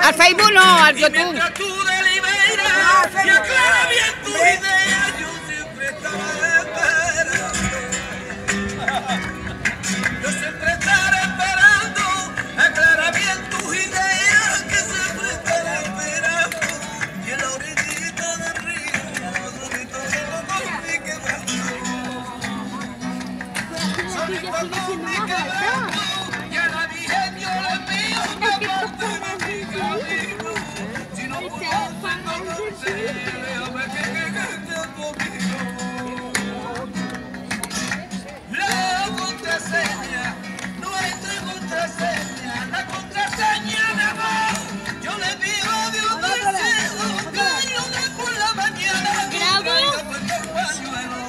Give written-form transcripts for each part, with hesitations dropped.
Al Facebook no, al YouTube. Mientras tú deliberas y aclaras bien tu idea, yo siempre estaba esperando. Yo siempre estaré esperando, aclara bien tus ideas, que siempre estaré esperando. Y en la orillita del río, solito con mi quebrando. Solito con mi quebrando. Ya la dije, yo le mío, que aparte de mi camino. Si no puedo hacerlo, déjame que esté conmigo. La contraseña, nuestra contraseña, la contraseña de amor. Yo le pido a Dios del cielo que yo de por la mañana traiga puesto el pañuelo.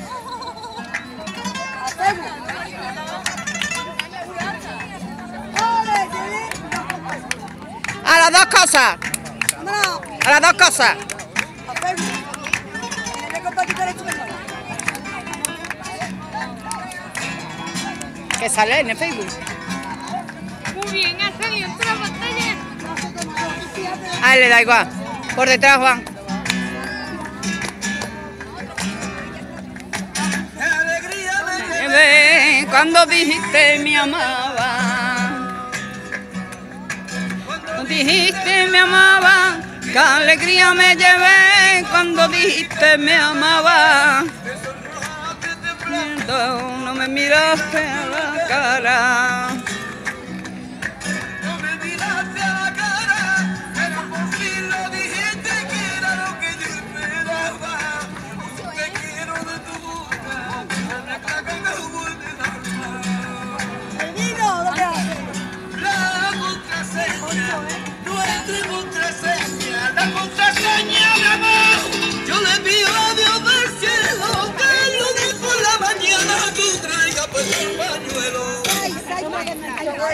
A las dos cosas. A las dos cosas. Que sale en el Facebook. Muy bien, ha salido en toda la pantalla. A él le da igual. Por detrás, Juan. Cuando dijiste me amaba, cuando dijiste me amaba, qué alegría me llevé cuando dijiste me amaba. No me miraste a la cara. No me miraste a la cara, pero por fin lo dijiste que era lo que yo esperaba. Te quiero de tu boca, la caca me vuelve a dar. La contraseña, nuestra contraseña, la contraseña de amor. Yo le pido a Dios del cielo que el lunes por la mañana tú traigas pues el pañuelo.